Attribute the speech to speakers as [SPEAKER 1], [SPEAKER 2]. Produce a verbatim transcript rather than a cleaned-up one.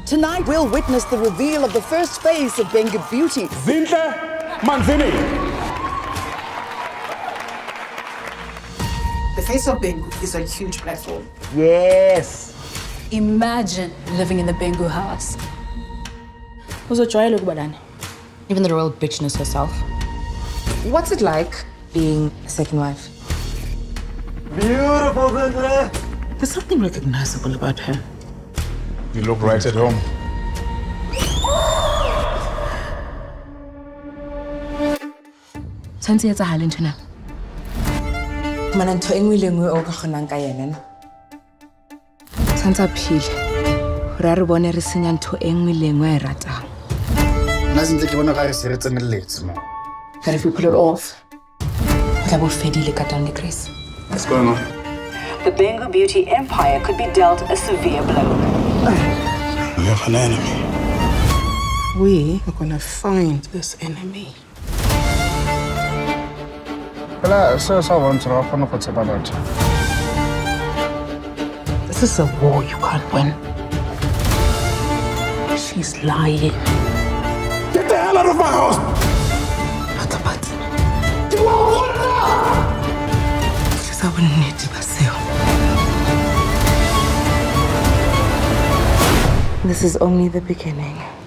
[SPEAKER 1] Tonight, we'll witness the reveal of the first phase of Bengu Beauty.
[SPEAKER 2] Zinhle Manzini.
[SPEAKER 3] The face of Bengu is a huge platform.
[SPEAKER 2] Yes.
[SPEAKER 4] Imagine living in the Bengu house.
[SPEAKER 5] Even the royal bitchness herself.
[SPEAKER 3] What's it like?
[SPEAKER 5] Being a second wife.
[SPEAKER 2] Beautiful, Zinhle.
[SPEAKER 3] There's something recognizable about her.
[SPEAKER 2] You look right at home.
[SPEAKER 5] Tshwantse etsa hale ntona. Mana ntho engwe le engwe o ka kgonang ka yena. Tshwantse a phile. Hore re bone re senya ntho engwe le engwe e ratang.
[SPEAKER 6] Nna sentse ke bona ka re se re tsenelletse mo.
[SPEAKER 5] But if we pull it off, tla bo fedile ka down the grace.
[SPEAKER 6] What's going on?
[SPEAKER 7] The Bengu Beauty empire could be dealt a severe blow.
[SPEAKER 6] We have an enemy.
[SPEAKER 3] We are gonna find this enemy.
[SPEAKER 6] This
[SPEAKER 3] is a war you can't win. She's lying.
[SPEAKER 2] Get the hell out of my house!
[SPEAKER 3] What about?
[SPEAKER 2] You are water!
[SPEAKER 3] She's a need to
[SPEAKER 5] This is only the beginning.